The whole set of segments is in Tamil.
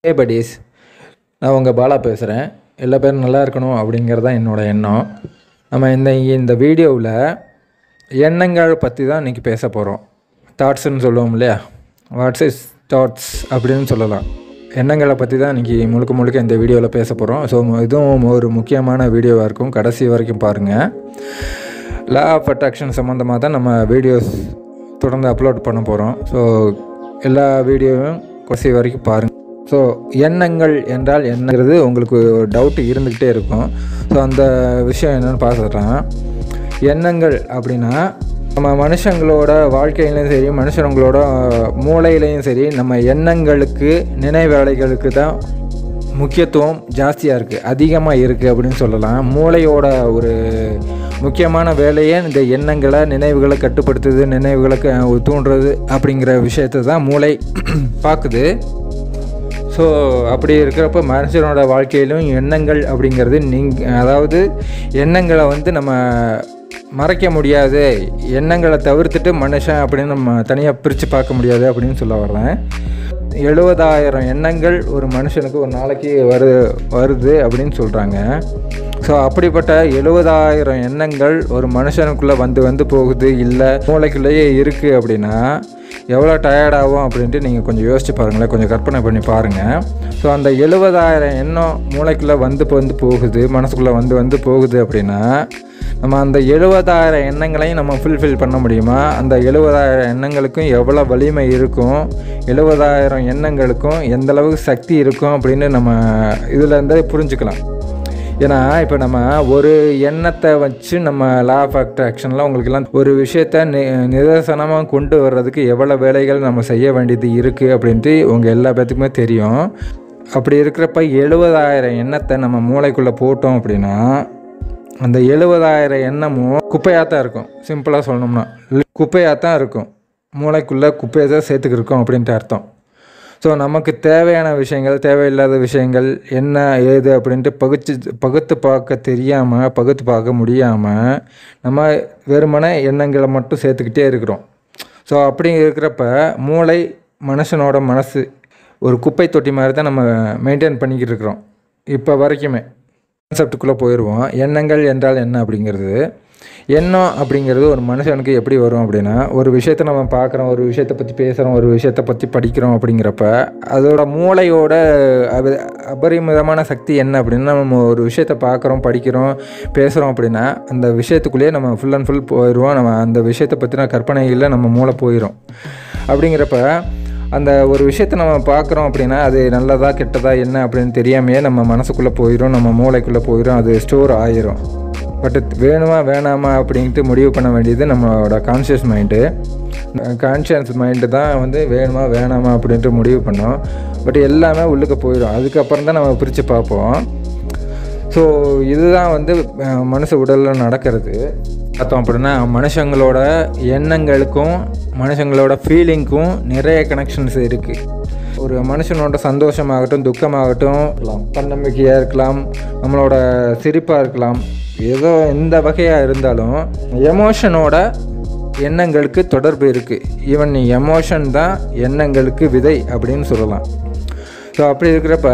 ஹே buddies, நான் உங்கள் பாலா பேசுகிறேன். எல்லா பேரும் நல்லா இருக்கணும் அப்படிங்கிறது தான் என்னோடய எண்ணம். நம்ம இந்த வீடியோவில் எண்ணங்கள் பற்றி தான் இன்றைக்கி பேச போகிறோம். தாட்ஸ்ன்னு சொல்லுவோம் இல்லையா, வாட்ஸ் இஸ் தாட்ஸ் அப்படின்னு சொல்லலாம். எண்ணங்களை பற்றி தான் இன்றைக்கி முழுக்க இந்த வீடியோவில் பேச போகிறோம். ஸோ இதுவும் ஒரு முக்கியமான வீடியோவாக இருக்கும், கடைசி வரைக்கும் பாருங்கள். லா ஆஃப் அட்ராக்ஷன் சம்மந்தமாக தான் நம்ம வீடியோஸ் தொடர்ந்து அப்லோட் பண்ண போகிறோம். ஸோ எல்லா வீடியோவும் கடைசி வரைக்கும் பாருங்கள். ஸோ எண்ணங்கள் என்றால் என்னங்கிறது உங்களுக்கு ஒரு டவுட்டு இருந்துக்கிட்டே இருக்கும். ஸோ அந்த விஷயம் என்னென்னு பார்த்துக்கலாம். எண்ணங்கள் அப்படின்னா நம்ம மனுஷங்களோட வாழ்க்கையிலையும் சரி, மனுஷங்களோட மூளையிலையும் சரி, நம்ம எண்ணங்களுக்கு நினைவேலைகளுக்கு தான் முக்கியத்துவம் ஜாஸ்தியாக இருக்குது, அதிகமாக இருக்குது அப்படின்னு சொல்லலாம். மூளையோட ஒரு முக்கியமான வேலையே இந்த எண்ணங்களை, நினைவுகளை கட்டுப்படுத்துது, நினைவுகளை தூண்டுறது அப்படிங்கிற விஷயத்தை தான் மூளை பார்க்குது. ஸோ அப்படி இருக்கிறப்ப மனுஷனோட வாழ்க்கையிலும் எண்ணங்கள் அப்படிங்கிறது அதாவது எண்ணங்களை நம்ம மறைக்க முடியாது, எண்ணங்களை தவிர்த்துட்டு மனுஷன் அப்படின்னு நம்ம தனியாக பிரித்து பார்க்க முடியாது அப்படின்னு சொல்ல வர்றேன். 70,000 எண்ணங்கள் ஒரு மனுஷனுக்கு ஒரு நாளைக்கு வருது அப்படின்னு சொல்கிறாங்க. ஸோ அப்படிப்பட்ட 70,000 எண்ணங்கள் ஒரு மனுஷனுக்குள்ளே வந்து போகுது, இல்லை மூளைக்குள்ளேயே இருக்குது அப்படின்னா எவ்வளோ டயர்டாகும் அப்படின்ட்டு நீங்கள் கொஞ்சம் யோசிச்சு பாருங்களேன், கொஞ்சம் கற்பனை பண்ணி பாருங்கள். ஸோ அந்த 70,000 எண்ணம் மூளைக்குள்ளே வந்து போகுது, மனசுக்குள்ளே வந்து போகுது அப்படின்னா நம்ம அந்த 70,000 எண்ணங்களையும் நம்ம ஃபுல்ஃபில் பண்ண முடியுமா? அந்த 70,000 எண்ணங்களுக்கும் எவ்வளோ வலிமை இருக்கும், 70,000 எண்ணங்களுக்கும் எந்தளவுக்கு சக்தி இருக்கும் அப்படின்னு நம்ம இதில் இருந்தே புரிஞ்சுக்கலாம். ஏன்னா இப்போ நம்ம ஒரு எண்ணத்தை வச்சு நம்ம லா ஆஃப் அட்ராக்ஷனில் உங்களுக்கெல்லாம் ஒரு விஷயத்தை நிதர்சனமாக கொண்டு வர்றதுக்கு எவ்வளோ வேலைகள் நம்ம செய்ய வேண்டியது இருக்குது அப்படின்ட்டு உங்கள் எல்லா பேத்துக்குமே தெரியும். அப்படி இருக்கிறப்ப 70,000 எண்ணத்தை நம்ம மூளைக்குள்ளே போட்டோம் அப்படின்னா அந்த 70,000 எண்ணமும் குப்பையாக தான் இருக்கும். சிம்பிளாக சொல்லணும்னா குப்பையாக தான் இருக்கும், மூளைக்குள்ளே குப்பையை தான் சேர்த்துக்கிருக்கோம் அப்படின்ட்டு அர்த்தம். ஸோ நமக்கு தேவையான விஷயங்கள், தேவையில்லாத விஷயங்கள் என்ன ஏது அப்படின்ட்டு பகுத்து பார்க்க தெரியாமல், பகுத்து பார்க்க முடியாமல் நம்ம வெறுமன எண்ணங்களை மட்டும் சேர்த்துக்கிட்டே இருக்கிறோம். ஸோ அப்படி இருக்கிறப்ப மூளை, மனுஷனோட மனசு ஒரு குப்பை தொட்டி மாதிரி தான் நம்ம மெயின்டைன் பண்ணிக்கிட்டு இருக்கிறோம் இப்போ வரைக்குமே. கான்செப்டுக்குள்ளே போயிடுவோம். எண்ணங்கள் என்றால் என்ன அப்படிங்கிறது. எண்ணம் அப்படிங்கிறது ஒரு மனுஷனுக்கு எப்படி வரும் அப்படின்னா, ஒரு விஷயத்தை நம்ம பார்க்குறோம், ஒரு விஷயத்தை பற்றி பேசுகிறோம், ஒரு விஷயத்தை பற்றி படிக்கிறோம் அப்படிங்கிறப்ப அதோட மூளையோட அபரிமிதமான சக்தி என்ன அப்படின்னா, நம்ம ஒரு விஷயத்தை பார்க்குறோம், படிக்கிறோம், பேசுகிறோம் அப்படின்னா அந்த விஷயத்துக்குள்ளேயே நம்ம ஃபுல் அண்ட் ஃபுல் போயிடுவோம். நம்ம அந்த விஷயத்தை பற்றின கற்பனைகளில் நம்ம மூளை போயிடும். அப்படிங்கிறப்ப அந்த ஒரு விஷயத்தை நம்ம பார்க்குறோம் அப்படின்னா அது நல்லதா கெட்டதா என்ன அப்படின்னு தெரியாமையே நம்ம மனசுக்குள்ளே போயிடும், நம்ம மூளைக்குள்ளே போயிடும், அது ஸ்டோர் ஆயிரும். பட் வேணுமா வேணாமா அப்படின்ட்டு முடிவு பண்ண வேண்டியது நம்மளோட கான்ஷியஸ் மைண்டு. கான்ஷியஸ் மைண்டு தான் வேணுமா வேணாமா அப்படின்ட்டு முடிவு பண்ணோம். பட் எல்லாமே உள்ளுக்கு போயிடும். அதுக்கப்புறம் தான் நம்ம பிரித்து பார்ப்போம். ஸோ இதுதான் மனுஷ உடலில் நடக்கிறது. பார்த்தோம் அப்படின்னா மனுஷங்களோட எண்ணங்களுக்கும் மனுஷங்களோட ஃபீலிங்க்கும் நிறைய கனெக்ஷன்ஸ் இருக்குது. ஒரு மனுஷனோட சந்தோஷமாகட்டும், துக்கமாகட்டும், தன்னம்பிக்கையாக இருக்கலாம், நம்மளோட சிரிப்பாக இருக்கலாம், ஏதோ எந்த வகையாக இருந்தாலும் எமோஷனோட எண்ணங்களுக்கு தொடர்பு இருக்குது. ஈவன் எமோஷன் தான் எண்ணங்களுக்கு விதை அப்படின்னு சொல்லலாம். ஸோ அப்படி இருக்கிறப்ப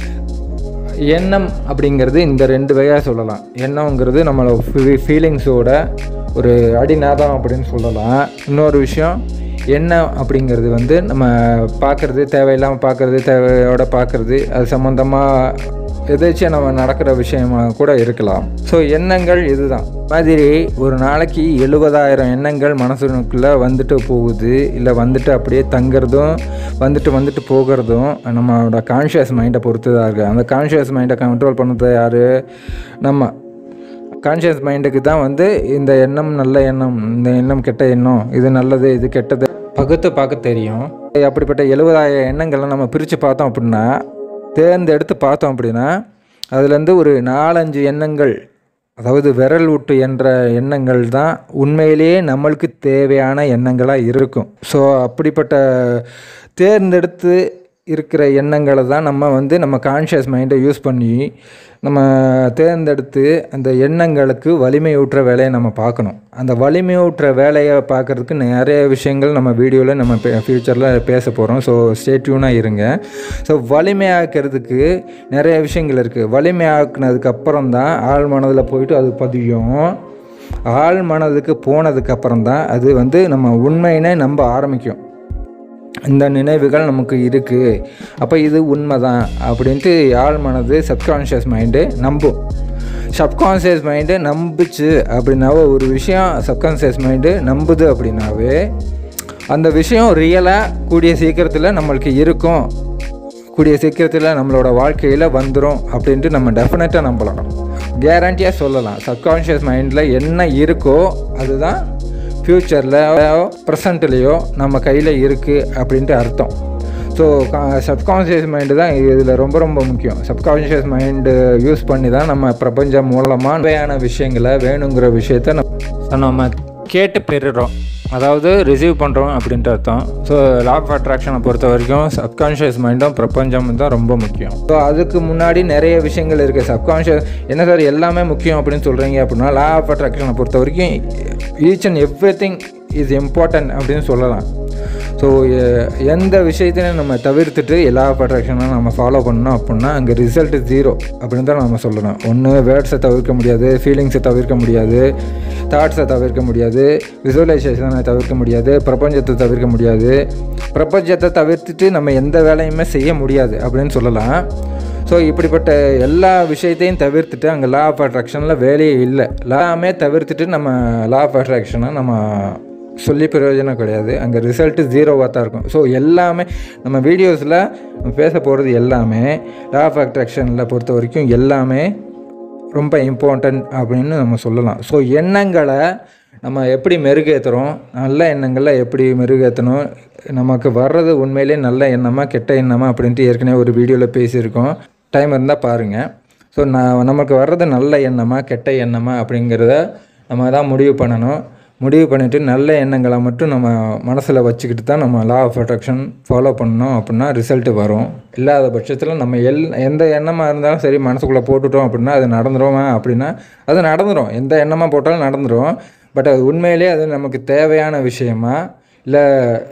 எண்ணம் அப்படிங்கிறது இந்த 2 வகையாக சொல்லலாம். எண்ணங்கிறது நம்மளோட ஃபீலிங்ஸோட ஒரு அடிநாதம் அப்படின்னு சொல்லலாம். இன்னொரு விஷயம், எண்ணம் அப்படிங்கிறது நம்ம பார்க்குறது, தேவையில்லாமல் பார்க்குறது, தேவையோட பார்க்குறது, அது சம்மந்தமாக எதாச்சும் நம்ம நடக்கிற விஷயமாக கூட இருக்கலாம். ஸோ எண்ணங்கள் இதுதான் மாதிரி. ஒரு நாளைக்கு 70,000 எண்ணங்கள் மனசுக்குள்ளே வந்துட்டு போகுது, இல்லை அப்படியே தங்குறதும் வந்துட்டு போகிறதும் நம்மளோட கான்ஷியஸ் மைண்டை பொறுத்து தான் இருக்குது. அந்த கான்ஷியஸ் மைண்டை கண்ட்ரோல் பண்ணுறது யார்? நம்ம கான்ஷியஸ் மைண்டுக்கு தான் இந்த எண்ணம் நல்ல எண்ணம், இந்த எண்ணம் கெட்ட எண்ணம், இது நல்லது இது கெட்டது பகுத்து பார்க்க தெரியும். அப்படிப்பட்ட 70,000 எண்ணங்களை நம்ம பிரித்து பார்த்தோம் அப்படின்னா, தேர்ந்தெடுத்து பார்த்தோம் அப்படின்னா அதுலேருந்து ஒரு 4-5 எண்ணங்கள், அதாவது விரல் விட்டு என்ற எண்ணங்கள் தான் உண்மையிலேயே நம்மளுக்கு தேவையான எண்ணங்களாக இருக்கும். ஸோ அப்படிப்பட்ட தேர்ந்தெடுத்து இருக்கிற எண்ணங்களை தான் நம்ம வந்து நம்ம கான்ஷியஸ் மைண்டை யூஸ் பண்ணி நம்ம தேர்ந்தெடுத்து அந்த எண்ணங்களுக்கு வலிமையூட்டுற வேலையை நம்ம பார்க்கணும். அந்த வலிமையூட்டுற வேலையை பார்க்குறதுக்கு நிறைய விஷயங்கள் நம்ம வீடியோவில் நம்ம ஃப்யூச்சரில் பேச போகிறோம். ஸோ ஸ்டே டியூனாக இருங்க. ஸோ வலிமையாக்கிறதுக்கு நிறைய விஷயங்கள் இருக்குது. வலிமையாக்குனதுக்கப்புறம் தான் ஆழ் மனதில் போயிட்டு அது பதியும். ஆழ் மனதுக்கு போனதுக்கப்புறம் தான் அது வந்து நம்ம உண்மையினே நம்ப ஆரம்பிக்கும். இந்த நினைவுகள் நமக்கு இருக்குது, அப்போ இது உண்மை தான் அப்படின்ட்டு ஆழ் மனது சப்கான்ஷியஸ் மைண்டு நம்பும். சப்கான்ஷியஸ் மைண்டு நம்புச்சு அப்படின்னாவே ஒரு விஷயம் சப்கான்ஷியஸ் மைண்டு நம்புது அப்படின்னாவே அந்த விஷயம் ரியலாக கூடிய சீக்கிரத்தில் நம்மளுக்கு இருக்கும், கூடிய சீக்கிரத்தில் நம்மளோட வாழ்க்கையில் வந்துடும் அப்படின்ட்டு நம்ம டெஃபினட்டாக நம்பலாம், கேரண்டியாக சொல்லலாம். சப்கான்ஷியஸ் மைண்டில் என்ன இருக்கோ அதுதான் ஃப்யூச்சரில் ப்ரெசண்ட்லேயோ நம்ம கையில் இருக்குது அப்படின்ட்டு அர்த்தம். ஸோ சப்கான்ஷியஸ் மைண்டு தான் இதில் ரொம்ப ரொம்ப முக்கியம். சப்கான்ஷியஸ் மைண்டு யூஸ் பண்ணி தான் நம்ம பிரபஞ்சம் மூலமாக தேவையான விஷயங்களை வேணுங்கிற விஷயத்த நம்ம கேட்டு பெறுறோம், அதாவது ரிசீவ் பண்ணுறோம் அப்படின்ட்டு அர்த்தம். ஸோ லா ஆஃப் அட்ராக்ஷனை பொறுத்த வரைக்கும் சப்கான்ஷியஸ் மைண்டும் பிரபஞ்சமும் தான் ரொம்ப முக்கியம். ஸோ அதுக்கு முன்னாடி நிறைய விஷயங்கள் இருக்குது. சப்கான்ஷியஸ் என்ன சார் எல்லாமே முக்கியம் அப்படின்னு சொல்கிறீங்க அப்படின்னா, லா ஆஃப் அட்ராக்ஷனை பொறுத்த வரைக்கும் each and everything is important அப்படின்னு சொல்லலாம். ஸோ எந்த விஷயத்தையும் நம்ம தவிர்த்துட்டு லா ஆஃப் அட்ராக்ஷனை நம்ம ஃபாலோ பண்ணோம் அப்படின்னா அங்கே ரிசல்ட் 0 அப்படின்னு தான் நம்ம சொல்லணும். ஒன்று வேர்ட்ஸை தவிர்க்க முடியாது, ஃபீலிங்ஸை தவிர்க்க முடியாது, தாட்ஸை தவிர்க்க முடியாது, விசுவலைசேஷனை தவிர்க்க முடியாது, பிரபஞ்சத்தை தவிர்க்க முடியாது. பிரபஞ்சத்தை தவிர்த்துட்டு நம்ம எந்த வேலையுமே செய்ய முடியாது அப்படின்னு சொல்லலாம். ஸோ இப்படிப்பட்ட எல்லா விஷயத்தையும் தவிர்த்துட்டு அங்கே லா ஆஃப் அட்ராக்ஷனில் வேலையே இல்லை. எல்லாமே தவிர்த்துட்டு நம்ம லா ஆஃப் அட்ராக்ஷனை நம்ம சொல்லி பிரயோஜனம் கிடையாது. அங்கே ரிசல்ட்டு 0வாக தான் இருக்கும். ஸோ எல்லாமே நம்ம வீடியோஸில் பேச போகிறது எல்லாமே லா ஆஃப் அட்ராக்ஷனில் பொறுத்த வரைக்கும் எல்லாமே ரொம்ப இம்பார்ட்டன்ட் அப்படின்னு நம்ம சொல்லலாம். ஸோ எண்ணங்களை நம்ம எப்படி மெருகேற்றுறோம், நல்ல எண்ணங்களை எப்படி மெருகேற்றணும், நமக்கு வர்றது உண்மையிலே நல்ல எண்ணமா கெட்ட எண்ணமா அப்படின்ட்டு ஏற்கனவே ஒரு வீடியோவில் பேசியிருக்கோம், டைம் இருந்தால் பாருங்கள். ஸோ நமக்கு வர்றது நல்ல எண்ணமா கெட்ட எண்ணமா அப்படிங்கிறத நம்ம தான் முடிவு பண்ணணும். முடிவு பண்ணிவிட்டு நல்ல எண்ணங்களை மட்டும் நம்ம மனசில் வச்சுக்கிட்டு தான் நம்ம லா ஆஃப் அட்ராக்ஷன் ஃபாலோ பண்ணோம் அப்படின்னா ரிசல்ட்டு வரும். இல்லாத பட்சத்தில் நம்ம எந்த எண்ணமாக இருந்தாலும் சரி மனசுக்குள்ளே போட்டுட்டோம் அப்படின்னா அது நடந்துடும் அப்படின்னா அது நடந்துடும். எந்த எண்ணமாக போட்டாலும் நடந்துடும். பட் அது உண்மையிலே அது நமக்கு தேவையான விஷயமா இல்லை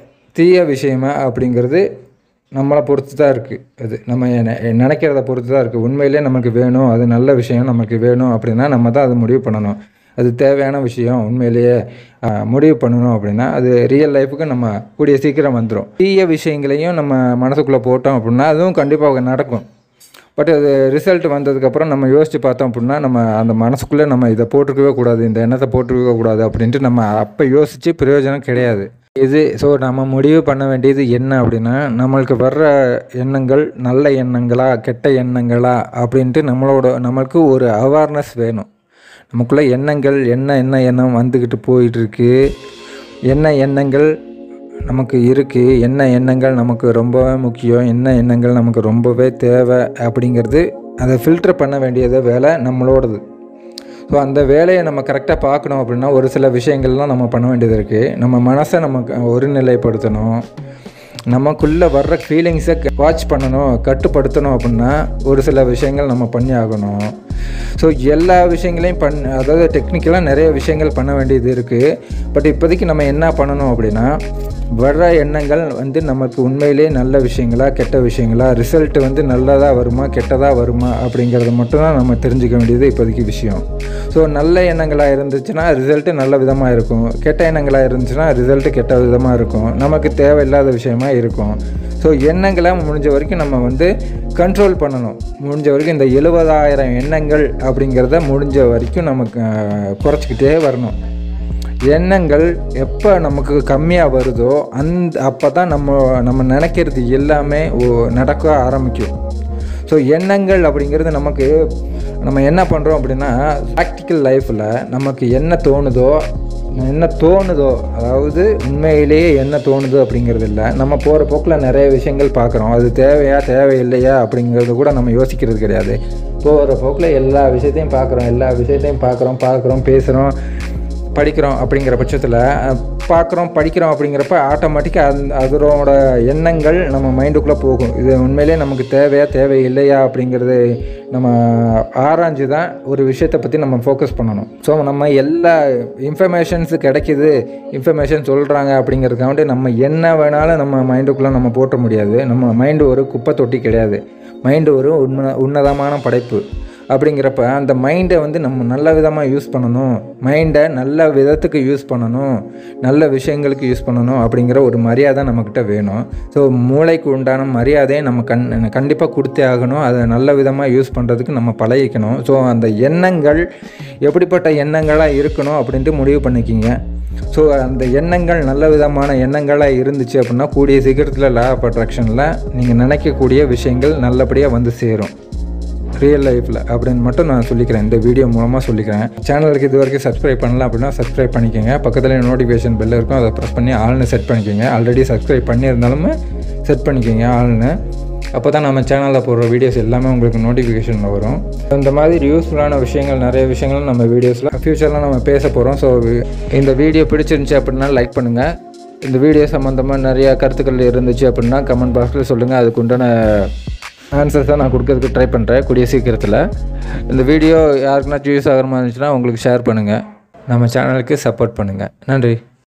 தீய விஷயமா அப்படிங்கிறது நம்மளை பொறுத்து தான் இருக்குது. அது நம்ம நினைக்கிறத பொறுத்து தான் இருக்குது. உண்மையிலே நமக்கு வேணும், அது நல்ல விஷயம் நமக்கு வேணும் அப்படின்னா நம்ம தான் அது முடிவு பண்ணணும். அது தேவையான விஷயம் உண்மையிலேயே முடிவு பண்ணணும் அப்படின்னா அது ரியல் லைஃபுக்கு நம்ம கூடிய சீக்கிரம் வந்துடும். தீய விஷயங்களையும் நம்ம மனசுக்குள்ளே போட்டோம் அப்படின்னா அதுவும் கண்டிப்பாக நடக்கும். பட் அது ரிசல்ட் வந்ததுக்கப்புறம் நம்ம யோசித்து பார்த்தோம் அப்படின்னா நம்ம அந்த மனசுக்குள்ளே நம்ம இதை போட்டிருக்கவே கூடாது, இந்த எண்ணத்தை போட்டிருக்கவே கூடாது அப்படின்ட்டு நம்ம அப்போ யோசித்து பிரயோஜனம் கிடையாது இது. ஸோ நம்ம முடிவு பண்ண வேண்டியது என்ன அப்படின்னா, நம்மளுக்கு வர்ற எண்ணங்கள் நல்ல எண்ணங்களா கெட்ட எண்ணங்களா அப்படின்ட்டு நம்மளுக்கு ஒரு அவேர்னஸ் வேணும். நமக்குள்ளே எண்ணங்கள் என்ன எண்ணம் வந்துக்கிட்டு போயிட்டுருக்கு, என்ன எண்ணங்கள் நமக்கு இருக்குது, என்ன எண்ணங்கள் நமக்கு ரொம்பவே முக்கியம், என்ன எண்ணங்கள் நமக்கு ரொம்பவே தேவை அப்படிங்கிறது அதை ஃபில்டர் பண்ண வேண்டியது வேலை நம்மளோடது. ஸோ அந்த வேலையை நம்ம கரெக்டாக பார்க்கணும் அப்படின்னா ஒரு சில விஷயங்கள்லாம் நம்ம பண்ண வேண்டியது இருக்குது. நம்ம மனசை நமக்கு ஒருநிலைப்படுத்தணும், நமக்குள்ளே வர்ற ஃபீலிங்ஸை வாட்ச் பண்ணணும், கட்டுப்படுத்தணும் அப்படின்னா ஒரு சில விஷயங்கள் நம்ம பண்ணி ஆகணும். ஸோ எல்லா விஷயங்களையும் அதாவது டெக்னிக்கலாக நிறைய விஷயங்கள் பண்ண வேண்டியது இருக்குது. பட் இப்போதைக்கு நம்ம என்ன பண்ணணும் அப்படின்னா, வர்ற எண்ணங்கள் வந்து நமக்கு உண்மையிலே நல்ல விஷயங்களா கெட்ட விஷயங்களா, ரிசல்ட் வந்து நல்லதாக வருமா கெட்டதாக வருமா அப்படிங்கிறத மட்டும்தான் நம்ம தெரிஞ்சுக்க வேண்டியது இப்போதைக்கு விஷயம். ஸோ நல்ல எண்ணங்களாக இருந்துச்சுன்னா ரிசல்ட்டு நல்ல விதமாக இருக்கும், கெட்ட எண்ணங்களாக இருந்துச்சுன்னா ரிசல்ட்டு கெட்ட விதமாக இருக்கும், நமக்கு தேவையில்லாத விஷயமா இருக்கும். ஸோ எண்ணங்களை முடிஞ்ச வரைக்கும் நம்ம வந்து கண்ட்ரோல் பண்ணணும். முடிஞ்ச வரைக்கும் இந்த 70,000 எண்ணங்கள் அப்படிங்கிறத முடிஞ்ச வரைக்கும் நமக்கு குறைச்சிக்கிட்டே வரணும். எண்ணங்கள் எப்போ நமக்கு கம்மியாக வருதோ அப்போ தான் நம்ம நினைக்கிறது எல்லாமே நடக்க ஆரம்பிக்கும். ஸோ எண்ணங்கள் அப்படிங்கிறது நம்ம என்ன பண்ணுறோம் அப்படின்னா, ப்ராக்டிக்கல் லைஃப்பில் நமக்கு என்ன தோணுதோ அதாவது உண்மையிலேயே என்ன தோணுதோ அப்படிங்கிறது இல்லை. நம்ம போகிற போக்கில் நிறைய விஷயங்கள் பார்க்குறோம், அது தேவையில்லையா அப்படிங்கிறது கூட நம்ம யோசிக்கிறது கிடையாது. போகிற போக்கில் எல்லா விஷயத்தையும் பார்க்குறோம், பேசுகிறோம், படிக்கிறோம் அப்படிங்கிற பட்சத்தில் பார்க்குறோம் படிக்கிறோம் அப்படிங்கிறப்ப ஆட்டோமேட்டிக்காக அதோட எண்ணங்கள் நம்ம மைண்டுக்குள்ளே போகும். இது உண்மையிலே நமக்கு தேவையா தேவை இல்லையா அப்படிங்கிறது நம்ம ஆராய்ஞ்சு தான் ஒரு விஷயத்தை பற்றி நம்ம ஃபோக்கஸ் பண்ணணும். ஸோ நம்ம எல்லா இன்ஃபர்மேஷன்ஸு கிடைக்கிது, இன்ஃபர்மேஷன் சொல்கிறாங்க அப்படிங்கிறதுக்காண்டி நம்ம என்ன வேணாலும் நம்ம மைண்டுக்குள்ளே நம்ம போட்ட முடியாது. நம்ம மைண்டு ஒரு குப்பை தொட்டி கிடையாது. மைண்டு ஒரு உன்னதமான படைப்பு. அப்படிங்கிறப்ப அந்த மைண்டை வந்து நம்ம நல்ல விதமாக யூஸ் பண்ணணும், மைண்டை நல்ல விதத்துக்கு யூஸ் பண்ணணும், நல்ல விஷயங்களுக்கு யூஸ் பண்ணணும் அப்படிங்கிற ஒரு மரியாதை நம்மக்கிட்ட வேணும். ஸோ மூளைக்கு உண்டான மரியாதையை நம்ம கண்டிப்பாக கொடுத்தே ஆகணும். அதை நல்ல விதமாக யூஸ் பண்ணுறதுக்கு நம்ம பழகிக்கணும். ஸோ அந்த எண்ணங்கள் எப்படிப்பட்ட எண்ணங்களாக இருக்கணும் அப்படின்ட்டு முடிவு பண்ணிக்கிங்க. ஸோ அந்த எண்ணங்கள் நல்ல விதமான எண்ணங்களாக இருந்துச்சு அப்படின்னா கூடிய சீக்கிரத்தில் லா ஆஃப் அட்ராக்ஷனில் நீங்கள் நினைக்கக்கூடிய விஷயங்கள் நல்லபடியாக வந்து சேரும் ரியல் லைஃப்பில் அப்படின்னு மட்டும் நான் சொல்லிக்கிறேன். இந்த வீடியோ மூலமாக சொல்லிக்கிறேன். சேனலுக்கு இது வரைக்கும் சப்ஸ்கிரைப் பண்ணல அப்படின்னா சப்ஸ்கிரைப் பண்ணிக்கோங்க. பக்கத்தில் நோட்டிஃபிகேஷன் பெல் இருக்கும், அதை ப்ரெஸ் பண்ணி ஆல்னு செட் பண்ணிக்கோங்க. ஆல்ரெடி சப்ஸ்கிரைப் பண்ணியிருந்தாலும் செட் பண்ணிக்கோங்க ஆல்னு. அப்போ தான் நம்ம சேனலில் போடுற வீடியோஸ் எல்லாமே உங்களுக்கு நோட்டிஃபிகேஷனில் வரும். இந்த மாதிரி யூஸ்ஃபுல்லான விஷயங்கள் நிறைய விஷயங்கள் நம்ம வீடியோஸில் ஃப்யூச்சரில் நம்ம பேச போகிறோம். ஸோ இந்த வீடியோ பிடிச்சிருந்துச்சி அப்படின்னா லைக் பண்ணுங்கள். இந்த வீடியோ சம்மந்தமாக நிறையா கருத்துக்கள் இருந்துச்சு அப்படின்னா கமெண்ட் பாக்ஸில் சொல்லுங்கள். அதுக்கு உண்டான ஆன்சர்ஸை நான் கொடுக்கறதுக்கு ட்ரை பண்ணுறேன் கூடிய சீக்கிரத்தில். இந்த வீடியோ யாருக்குனாச்சும் யூஸ் ஆகிற மாதிரி இருந்துச்சுன்னா உங்களுக்கு ஷேர் பண்ணுங்கள். நம்ம சேனலுக்கு சப்போர்ட் பண்ணுங்கள். நன்றி.